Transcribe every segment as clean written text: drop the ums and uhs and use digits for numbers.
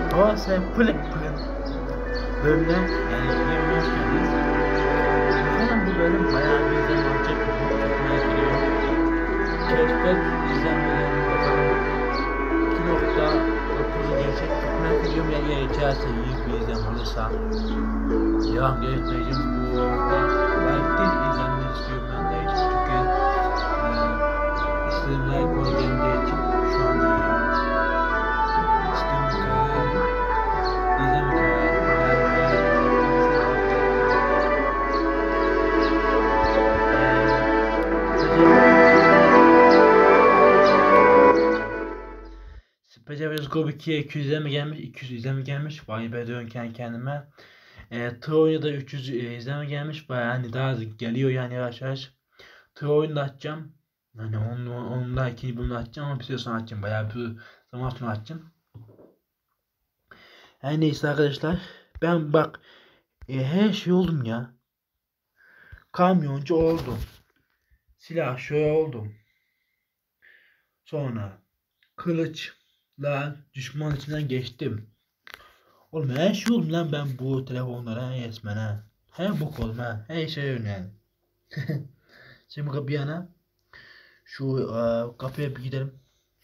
Galatasaray Pırık Pırık bölümüne yani yemeğe hoş geldiniz. Bakalım bu bölüm bayağı bir izlenme alacak mı? Çok merak ediyorum. Keşfet izlenmelerine bakalım. 2.9'u gerçek çok merak ediyorum. Ya içerse iyi bir izlenme olursa devam getireceğim. Bu like değil izlenme istiyorum ben de. Çünkü istediğim like onu geldiği için şu an Special Go 2'ye 200 izleme gelmiş, 200 izleme gelmiş. Vay be diyorum kendi kendime. Troy'da da 300 izleme gelmiş. Bayağı hani daha geliyor yani yavaş yavaş. Troy'u da açacağım. Hani onu da ikinci bölümde açacağım ama bir süre sonra açacağım. Bayağı bir zaman sonra açacağım. Her neyse arkadaşlar. Ben bak her şey oldum ya. Kamyoncu oldum. Silahşör oldum. Sonra kılıçla düşman içinden geçtim. Oğlum her şey oldum lan ben bu telefonlara resmen ha. Her bok oldum ha. Her şey yani. Şimdi bir yana şu kapıya bir gidelim.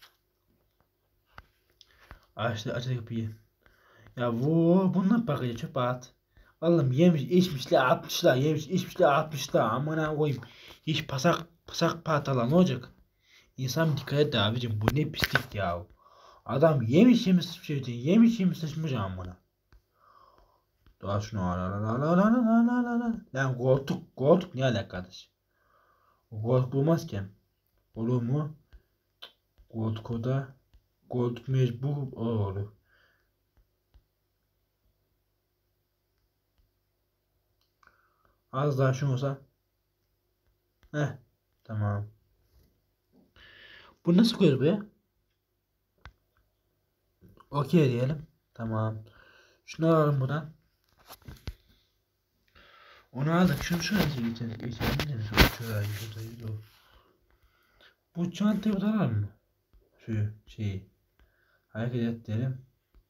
Açtı kapıyı. Ya bundan bakınca çöpe at. Oğlum yemiş içmişler atmışlar yemiş içmişler atmışlar amına koyayım. Hiç pasak patalan ne olacak? İnsan dikkat et abicim bu ne pislik ya. Adam yemiş yemiş sıçmış amına. Daha şunu lan koltuk ne alakadaş? Koltuk bulmaz ki. Olur mu? Koltuk mecbur olur. Az daha şunu olsa. Tamam. Bu nasıl koyuyoruz be? Okey diyelim. Tamam. Şunu alalım buradan. Onu aldık. Şuraya geçelim. Şuraya. Bu çantayı buradan mı? Şu şeyi. Hareket et diyelim.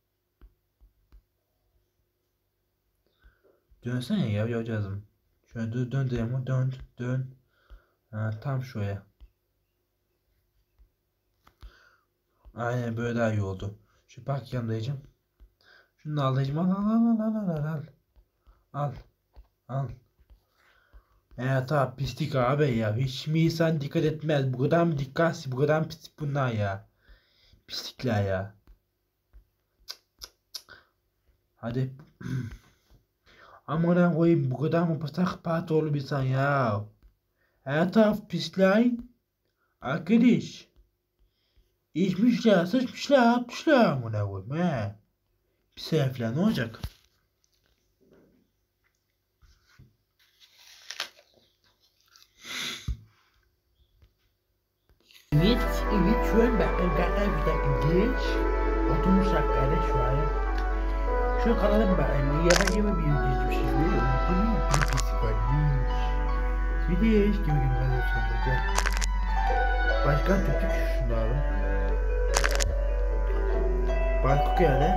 Dönsene ya yavcağızım. Şöyle dön diyelim. Dön. Tam şuraya. Aynen böyle daha iyi oldu. Şu park yanındayım. Şunu da al dayıcım. Al. Tamam pislik abi ya. Hiç mi insan dikkat etmez. Bu kadar mı dikkatsiz? Bu kadar mı pislik bunlar ya? Pislikler ya. Hadi. Amına koyayım bu kadar mı pasak patolu bir insan ya? Her taraf pisler. Arkadaş. İçmişler, sıçmışlar, atmışlar amına koyayım he. Pis herifler ne olacak? Evet, şu an bakın kadar bir dakika geç. Oturmuşlar kardeş şu an. Şu kalalım bakın, yabancı mı bir geçmişiz böyle, bu ne bir pis varmış. Bir de eş gibi kalıyor sanırım. Başkan tuttuk şunu alalım. Bak yani.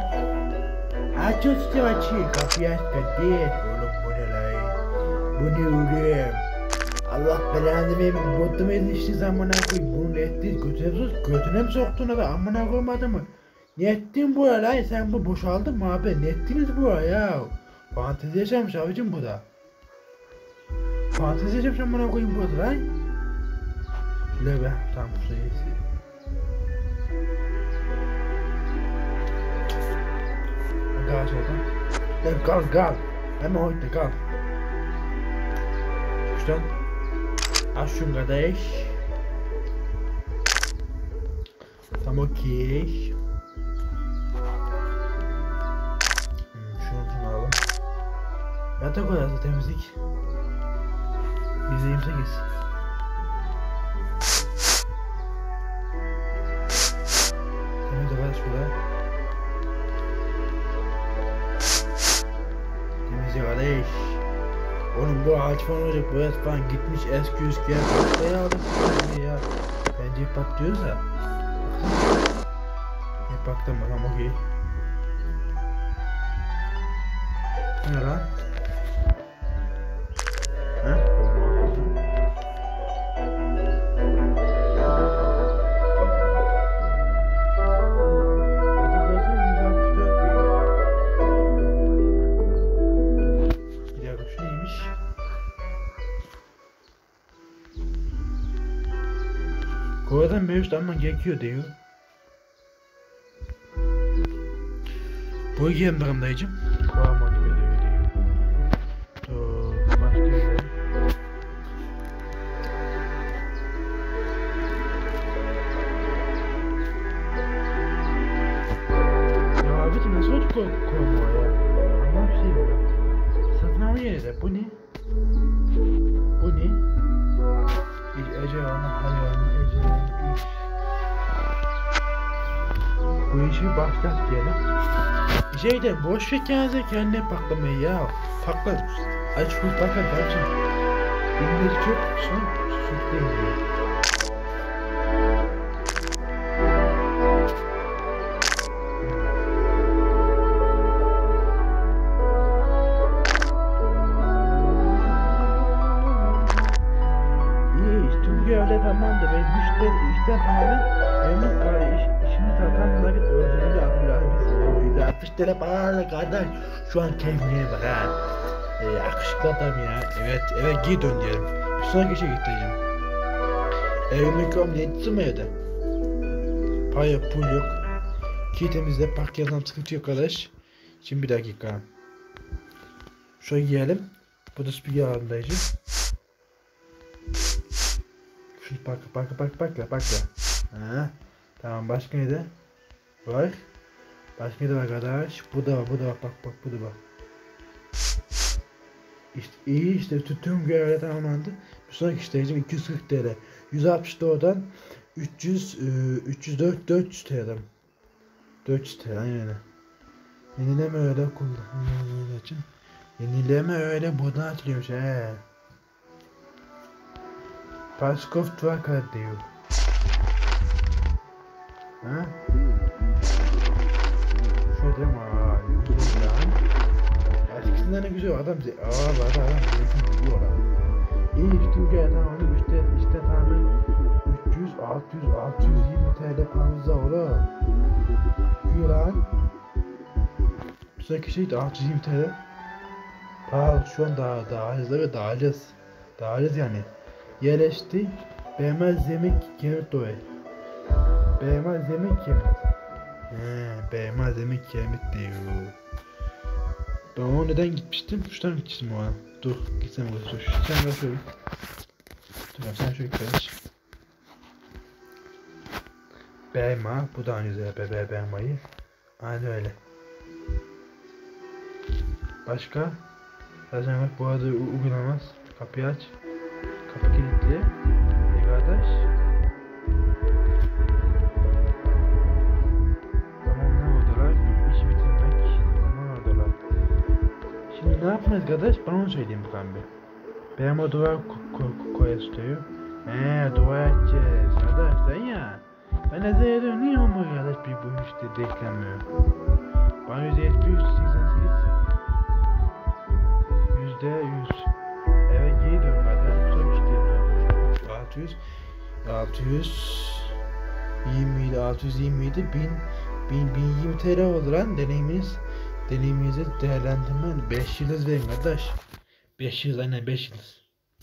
Açıyor kapıyı aç kardeş. Oğlum bu ne lan? Bu ne oğlum? Allah belanı vermeyin. Botumu edişti zamana koy. Bunu ne ettin? Götüne mi soktun abi? Amına koymadı mı? Ne ettin bu lan? Sen bu boşaldın mı abi? Ne ettiniz bu ya? Fantezi yaşamış abicim bu da. Fantezi yaşamış amına koyayım bu da lan. Şöyle be. Tamam şuraya. Gaz oradan. Gal. Hemen orada gal. Şuradan. Aç şunu kardeş. Tamam okey. Şunu alalım. Yatak odası temizlik. %28. Temiz odası şurada. Kardeş. Oğlum bu ağaç falan olacak. Bu ağaç falan gitmiş eski üsküye patlaya aldık ya. Bence patlıyoruz da. Hep baktım bakalım okey. Ne lan? Ha? Kovadan mevcut ama gerekiyor diyor. Bu iki bakalım dayıcım. Kovama diyor diyor. Dur başlayalım. Ya abi nasıl oldu kovama ya? Ama bir şey yok. Satın alma yeri de bu ne? Bu ne? Ece ana hayvanı Ece iş. Bu işi başlat diyelim. Şeyde boş ver kendine patlamayı ya. Patla. Aç full patla kardeşim. İngiliz çok son sütle diyor. Öyle tamamdı ve müşteri işten tamamen memnun kaldı. İşini satan nakit ödülünü Abdülhamid 60 TL paralarla kardeş. Şu an keyfine bak ha. Yakışıklı adam ya. Evet eve geri dön diyelim. Bir sonraki işe gideceğim. Evimdeki omleti mi evde? Para pul yok. Kitemizde park yazan sıkıntı yok arkadaş. Şimdi bir dakika. Şöyle giyelim. Bu da spiker alandaydı. Bakla. Ha. Tamam başka neydi? Var. Başka neydi var arkadaş? Bu da var bak bu da var. İşte iyi işte tüm görevler tamamlandı. Bir sonraki işleyicim 240 TL. 160 oradan 400 TL. 400 TL aynen öyle. Yenileme öyle kullan. Yenileme öyle buradan atılıyormuş he. Paskov Tvaka diyor. Ha? Şöyle diyeyim güzel ya. Eskisinden ne güzel adam bize. Adam zeytin biliyor lan. İyi Türkiye tamamen işte tamamen 620 TL fazla olur. Diyor lan. Bir sonraki şey de 620 TL. Pahalı şu an daha hızlı ve daha alacağız yani. Yerleşti. Beğenmez yemek kemik doy. Beğenmez yemek kemik. Beğenmez yemek kemik diyor. Ben o neden gitmiştim? Şuradan gitmiştim o an. Dur gitsem dur. Sen şöyle. Dur sen şöyle git. Beğenme. Bu da güzel beğenmeyi. Aynen öyle. Başka? Zaten bak bu arada uygulamaz. Kapıyı aç. Kapı kilitli. Kardeş. Tamam ne oldular? İş bitirmek. Tamam oldular. Şimdi ne yapmayız kardeş? Bana onu söyleyeyim bu kambi. Benim o duvar koyası istiyor. Dua edeceğiz. Kardeş sen ya. Ben de zeyde niye olmuyor kardeş bu işte deklenmiyor. Bana %71 %88 %100 eve geri dön kardeş. 627 1020 TL oldu lan deneyiminizi değerlendirme 5 yıldız verin kardeş 5 yıldız aynen 5 yıldız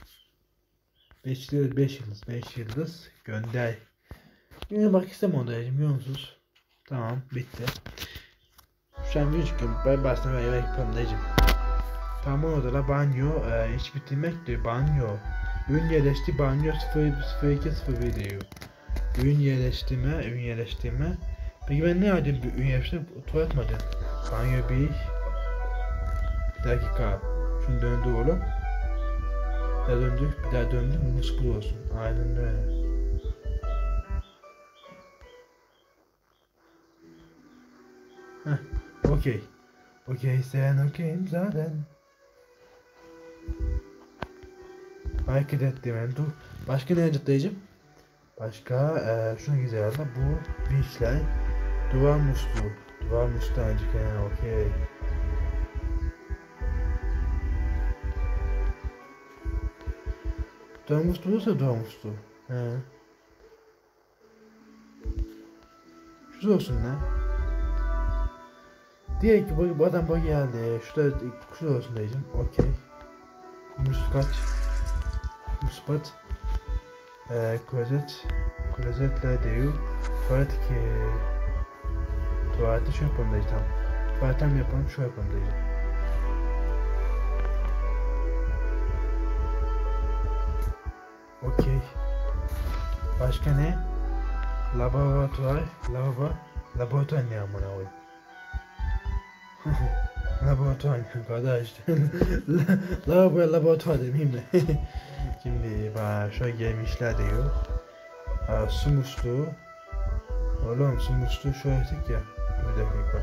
5 yıldız gönder yine bak istemem dayıcım biliyor musunuz tamam bitti şu an 3 gün ben baştan eve yapalım dayıcım tamam orada da banyo iş bitirmek diyor banyo ürün yerleşti banyo 0201 diyor. Ürün yerleştirme. Peki ben ne yapayım bir ürün yerleştirme? Tuvalet mi yapayım? Banyo bir dakika. Şunu döndür oğlum. Bir daha döndür. Muskul olsun. Aynen öyle. Okey. Okey sen okeyim zaten. Hareket ettim yani. Dur. Başka ne acıtlayacağım? Başka şuna güzel ama bu vinçler duvar musluğu. Duvar musluğu ancak yani okey. Doğmuştu olursa doğmuştu. He. Şu olsun lan. Diye ki bu adam bak geldi. Şurada şu olsun diyeceğim. Okey. Muskat. Muspat. Klozet. Klozetle diyor. Tuvalet ki. Tuvaleti şu yapalım diyeceğim. Tuvaletten mi yapalım şu yapalım diyeceğim. Okey. Başka ne? Laboratuvar. Laboratuvar ne amına koyayım? Laboratuvar kardeş. Laboratuvar demeyeyim de. Şimdi bana şöyle gelmişler diyor. Su musluğu. Oğlum su musluğu şöyle ettik ya. Bir dakika.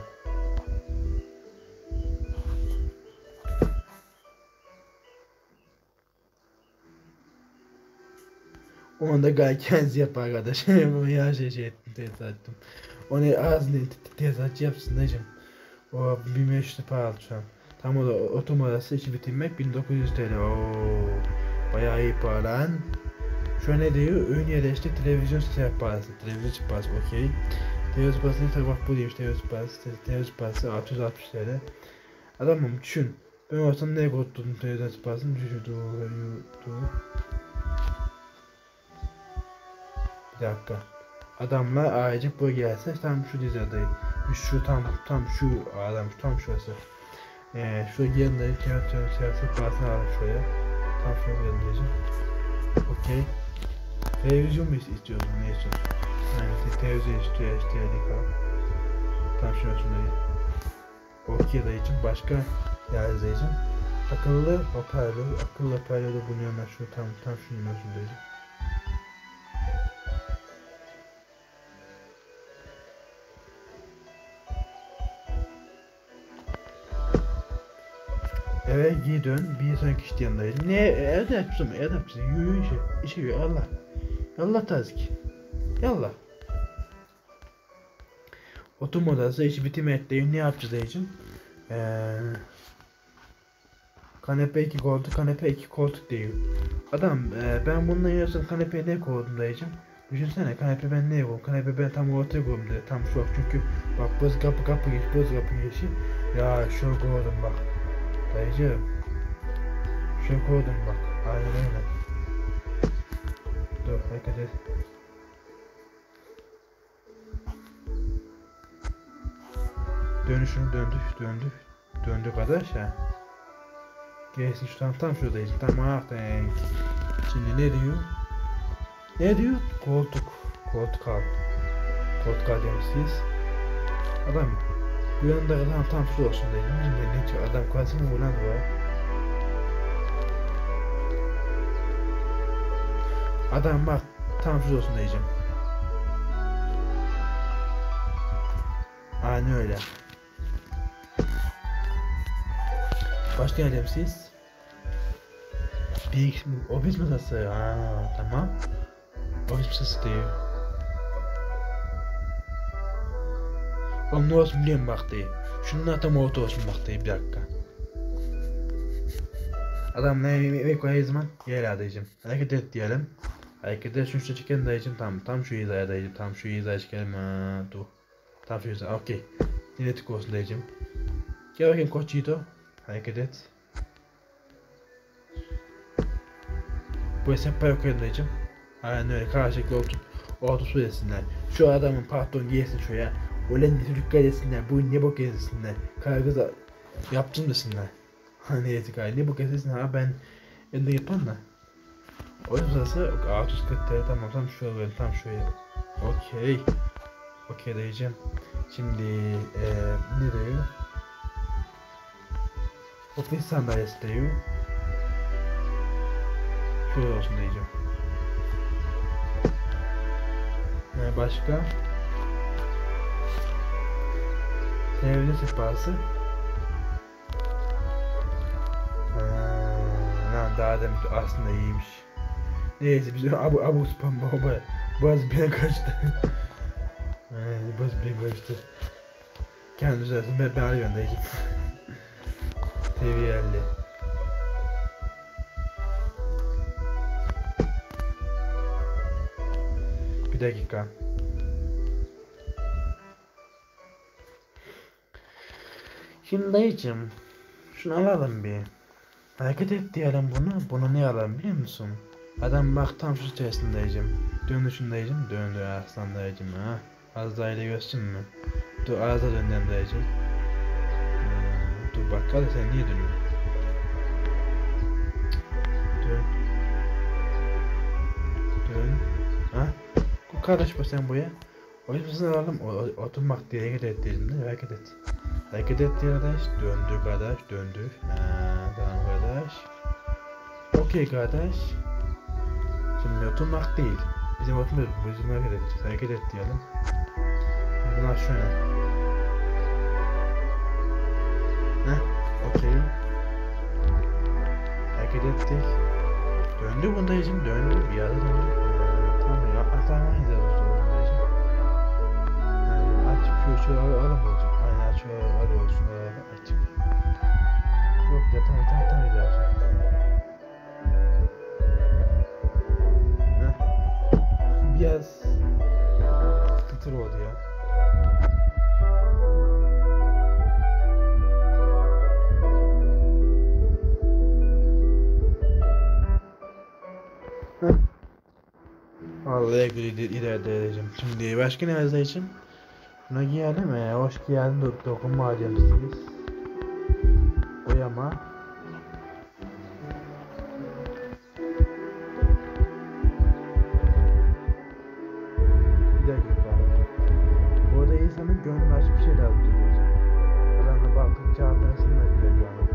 Onu da gayet kendisi yapar arkadaş. Bunu ya şey ettim, teyze ettim. Onu ağzını teyze yapsın diyeceğim. O 1500 para aldı şu an. Tam o da otomobilası içi bitirmek 1900 TL. Ooo. Bayağı iyi para lan. Şu ne diyor? Ön yerleşti televizyon sehpası. Televizyon sehpası okey. Televizyon sehpası ne taraf bu demiş televizyon sehpası 660 TL. Adamım düşün. Ben olsam neye koydum televizyon sehpasını düşürdüm. Bir dakika. Adamlar ailecek buraya gelse tam şu dizadayım. Şu tam şu adam tam şurası. Şuraya yanındayım. Televizyon sehpasını aldım şuraya. Tam şuraya yanındayım. Okey. Televizyon mu istiyorsun? Ne istiyorsun? Yani televizyon istiyoruz. Tam şurasındayım. Okey dayıcım. Başka yer dayıcım. Akıllı hoparlör da bulunuyor ben şu tam şunun dayıcım. Eve geri dön. Bir sonraki işte yanındayım. Ne? Evde yapsın. Yürü işe yürü. Allah. Allah tazik. Yallah. Oturma odası işi bitirmekteyim. Ne yapacağız diyeceğim. Kanepe 2 koltuk diyor. Adam ben bununla yiyorsam kanepeye ne koydum diyeceğim. Düşünsene kanepe ben ne koydum? Kanepe ben tam ortaya koydum diye. Tam şu bak çünkü bak boz kapı geçi. Ya şu koydum bak. Dayıcığım. Şu koydum bak. Aynen öyle. Dur hareket et. Dönüşünü döndük arkadaş ya. Gelsin şu tam şuradayız. Tamam. Şimdi ne diyor? Koltuk al demişsiniz. Adam bu yanında adam tam şu olsun dedi. Ne diyor? Adam kalsın mı ulan bu? Adam bak tam şu olsun diyeceğim. Aynen öyle. Başka ne demişsiniz? Bir ofis masası. Tamam. Ofis masası diyor. Oğlum ne olsun biliyorum bak diye. Şunun tam orta olsun bak diye bir dakika. Adam ne yemek koyar zaman yer diyeceğim. Hareket et diyelim. Hareket et şunu çekelim diyeceğim. Tam şu hizaya diyeceğim. Tam şu hizaya çekelim. Dur. Tam şu hizaya. Okey. Dinetik olsun diyeceğim. Gel bakayım koç Yiğito. Hareket et. Bu hesap para koyalım diyeceğim. Aynen öyle karşılıklı oturup su yesinler. Şu adamın pardon yesin şuraya. Ölen çocuklar yesinler. Bu ne bok yesinler. Kargıza yaptım desinler. Hani yedik ay ne bok yesinler. Ben elinde yapan da. O yüzden 640 TL tamam tam şuraya tam şuraya. Okey diyeceğim. Şimdi ne diyor? Ofis sandalyesi diyor. Şöyle olsun diyeceğim. Başka? Televizyon sehpası. Lan daha demek aslında iyiymiş. Neyse biz abu spam baba. Bazı bir kaçtı. Bazı bir kaçtı. Kendi üzerinde ben arıyorum diyeceğim. TV 50. Bir dakika. Şimdi dayıcım, şunu alalım bir. Hareket et diyelim bunu. Bunu ne alalım biliyor musun? Adam bak tam şu içerisinde dayıcım. Dönüşün dayıcım. Döndü aslan dayıcım ha. Az daha ile görsün mü? Dur ağza döndüm dayıcım. Dur bakalım sen niye dönüyorsun? Dön. Dön. Ha? Karışma sen buraya. O yüzden alalım. Oturmak diye hareket et diyelim değil mi? Hareket et. Hareket et kardeş. Döndür kardeş. Döndür. Tamam kardeş. Okey kardeş. Şimdi oturmak değil. Bizim oturmuyoruz. Bizim hareket edeceğiz. Hareket et diyelim. Bunlar şöyle. Okey. Hareket ettik. Döndü bunda için döndü. Bir yerde döndü. Tamam ya. Atamayız ya bunda için. Aç şu alalım olsun. Aynen şu al olsun. Aç. Yok ya tamam güzel. Biraz sıkıntılı oldu ya. Vallahi ilerleyeceğim. Şimdi başka ne yazacağım? Şuna giyelim ya. Hoş geldin dokunma acemisiyiz. Boyama. Bir dakika. Burada insanın gönlünü açıp bir şey lazım. Adamla baktıkça hatırlasın da güzel yani.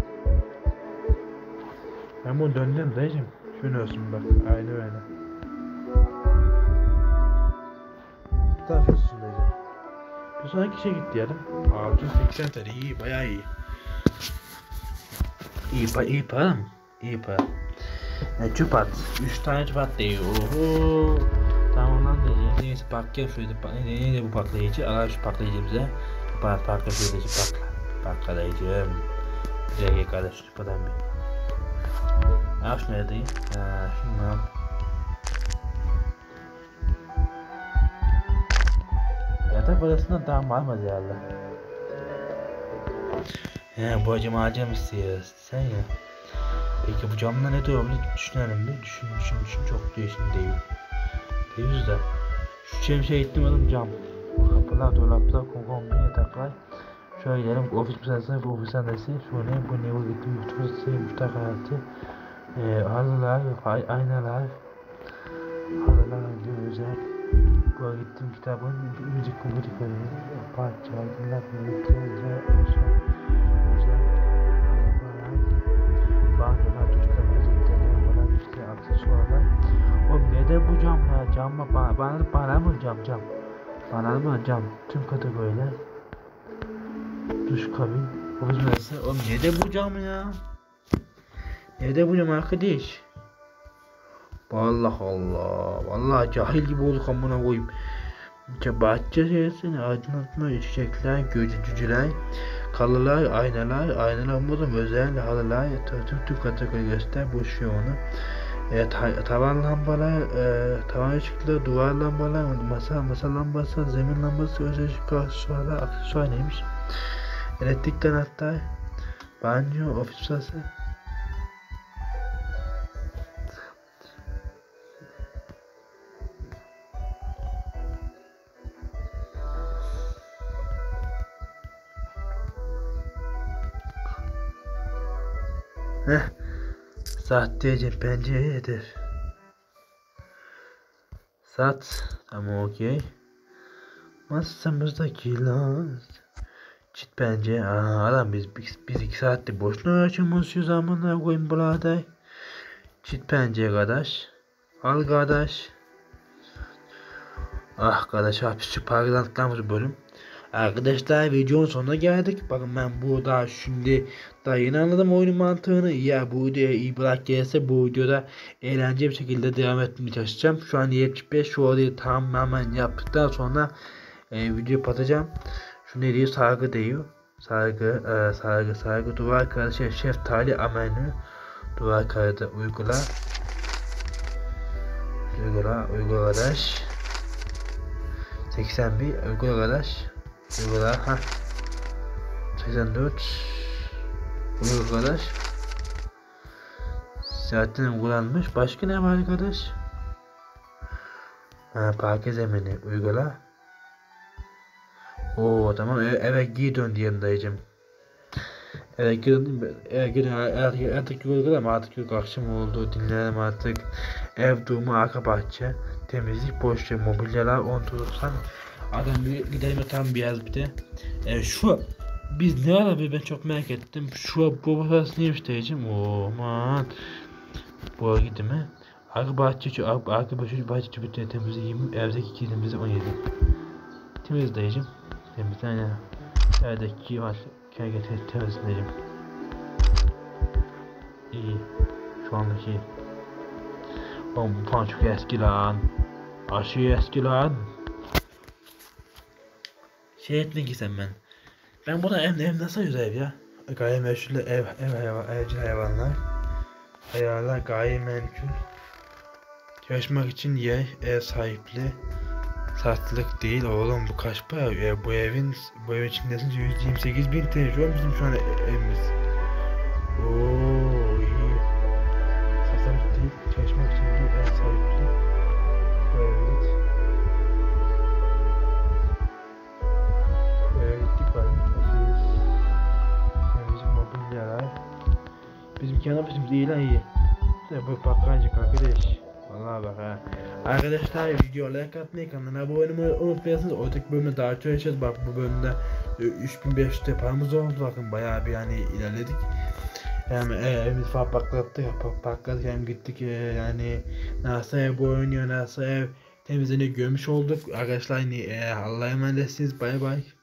Ben bunu döndüm dayıcım. Şunu olsun bak. Aynı öyle. Tamam şurası dayıcım. Bir sonraki şey git diyelim. 680 TL iyi bayağı iyi. İyi para mı? İyi para. Çupat. 3 tane çupat değil. Oho. Tamam lan diyeceğiz. Neyse bakayım şöyle. Neydi bu patlayıcı? Al şu patlayıcı bize. Patla şöyle patla. Patlayıcım. Güzel kardeş çupadan bir. Al şunu nerede? Şunu al. Yatak odasından daha var mı herhalde? Bu acım istiyoruz. Sen ya. Peki bu camla ne diyor? Düşünelim bir. Düşün çok değişim değil. Değil de. Şu şemsiye gittim oğlum cam. Kapılar, dolaplar, kombin yataklar. Şöyle gidelim. Ofis müsaadesi, bu ofis müsaadesi. Şu ne? Bu ne? Bu gitti. Yurtfası, müştak hayatı. Halılar, aynalar. Halılar, özel. Bu gittim kitabın müzik komutikleri. Parça, dinler, müzikler, özel. Bankalar, tuşlar, müzikler, arabalar, işte aksesuarlar. Oğlum ne de bu cam ya? Cam mı? Bana mı cam? Bana mı cam? Tüm kategoriler. Duş kabin. Ofis mühendisi. Oğlum ne de bu cam ya? Ne de bu cam arkadaş? Allah. Vallahi cahil gibi olduk amına koyayım. Bahçe şeysini aydınlatma, çiçekler, cücüler, kalılar, aynalar modum özel halılar, tüm kategori göster boş onu. Tavan lambalar, tavan ışıkları, duvar lambalar, masa lambası, zemin lambası, özel ışık aksesuar neymiş? Elektrik anahtar, banyo, ofis sırası. Sahteci pencere hedef. Sat. Tamam okey. Masamızdaki lan. Çit pencere. Adam biz 2 saattir boşuna uğraşıyoruz şu zamanlar koyun buladay. Çit pencere kardeş. Al kardeş. Kardeş şu parlantılarımız bölüm. Arkadaşlar videonun sonuna geldik. Bakın ben burada şimdi daha yeni anladım oyunun mantığını. Ya bu videoya iyi bırak gelirse bu videoda eğlenceli bir şekilde devam etmeye çalışacağım. Şu an 75 şu olayı tamamen yaptıktan sonra video patacağım. Şu ne diyor? Sargı diyor. Sargı duvar kağıdı şeftali amenü duvar kağıdı uygula arkadaş. 81 uygula arkadaş. Uygula ha. 84 uygula arkadaş. Zaten uygulanmış. Başka ne var arkadaş? Ha, parke zemini uygula. Oo tamam, evet geri dön diyelim dayıcım. Evet geri döndüm. Evet geri artık uygulama, artık yok, akşam oldu, dinlenelim artık. Ev durumu, arka bahçe, temizlik, boş yer, mobilyalar, 10 tursan. Adam bir gidelim tam bir yaz bir de. Şu biz ne ara ben çok merak ettim. Şu bu burası neymiş dayıcım? Oo aman. Bu gitti mi? Arka bahçe bütün temizliğim, evdeki kilimizi 17. Temiz dayıcım. Temiz aynen. Evdeki var. Temizleyeceğim. İyi. Şu andaki iyi. Oğlum bu falan çok eski lan. Aşırı eski lan. Şey ettin ki sen ben. Ben burada ev nasıl ev ya? Gayrimeşru evcil hayvanlar. Hayvanlar gayrimenkul. Yaşamak için yer, ev sahipliği. Satılık değil oğlum, bu kaç para? Bu evin içindesin 128.000 TL. Şu an bizim şu an evimiz. Oo iyi. Satılık değil, çalışmak için değil, ev sahipliği. Evet. Gittik var. Temizlik, mobilyalar. Bizim kenarımız iyi lan iyi. Bu bakkacık arkadaş. Vallahi bak ha. Arkadaşlar video like atmayı, kanala abone olmayı unutmayasınız. Ortak bölümde daha çok yaşayacağız. Bak bu bölümde 3500 paramız oldu. Bakın bayağı bir yani ilerledik. Yani evimiz falan patlattık yani gittik yani nasıl ev oynuyor, nasıl ev temizliğini görmüş olduk. Arkadaşlar Allah'a emanetsiniz. Bay bay.